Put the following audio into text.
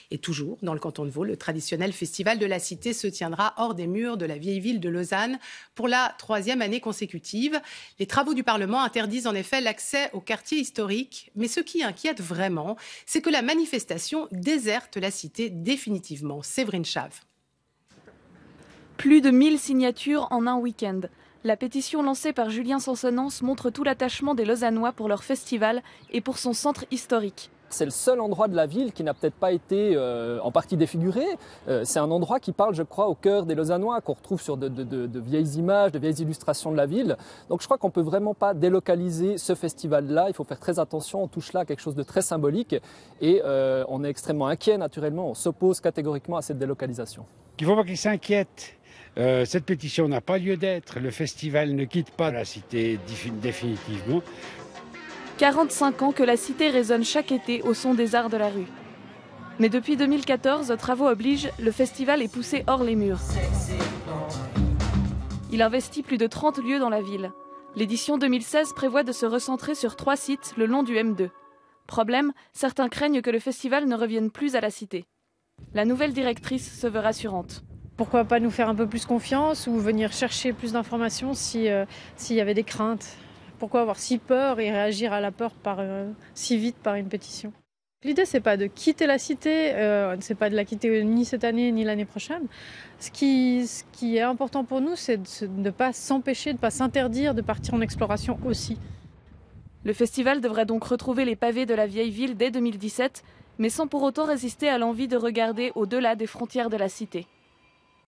Et toujours dans le canton de Vaud, le traditionnel festival de la Cité se tiendra hors des murs de la vieille ville de Lausanne pour la 3e année consécutive. Les travaux du Parlement interdisent en effet l'accès au quartier historique, mais ce qui inquiète vraiment, c'est que la manifestation déserte la Cité définitivement. Séverine Chave. Plus de 1000 signatures en un week-end. La pétition lancée par Julien Sansonance montre tout l'attachement des Lausannois pour leur festival et pour son centre historique. C'est le seul endroit de la ville qui n'a peut-être pas été en partie défiguré. C'est un endroit qui parle, je crois, au cœur des Lausannois, qu'on retrouve sur de vieilles images, de vieilles illustrations de la ville. Donc je crois qu'on ne peut vraiment pas délocaliser ce festival-là. Il faut faire très attention, on touche là à quelque chose de très symbolique. Et on est extrêmement inquiet, naturellement. On s'oppose catégoriquement à cette délocalisation. Il ne faut pas qu'ils s'inquiètent. Cette pétition n'a pas lieu d'être. Le festival ne quitte pas la Cité définitivement. 45 ans que la Cité résonne chaque été au son des arts de la rue. Mais depuis 2014, travaux obligent, le festival est poussé hors les murs. Il investit plus de 30 lieux dans la ville. L'édition 2016 prévoit de se recentrer sur 3 sites le long du M2. Problème, certains craignent que le festival ne revienne plus à la Cité. La nouvelle directrice se veut rassurante. Pourquoi pas nous faire un peu plus confiance ou venir chercher plus d'informations s'il y avait des craintes? Pourquoi avoir si peur et réagir à la peur si vite par une pétition? L'idée, c'est pas de quitter la Cité, c'est pas de la quitter ni cette année ni l'année prochaine. Ce qui est important pour nous, c'est de ne pas s'empêcher, de ne pas s'interdire de partir en exploration aussi. Le festival devrait donc retrouver les pavés de la vieille ville dès 2017, mais sans pour autant résister à l'envie de regarder au-delà des frontières de la Cité.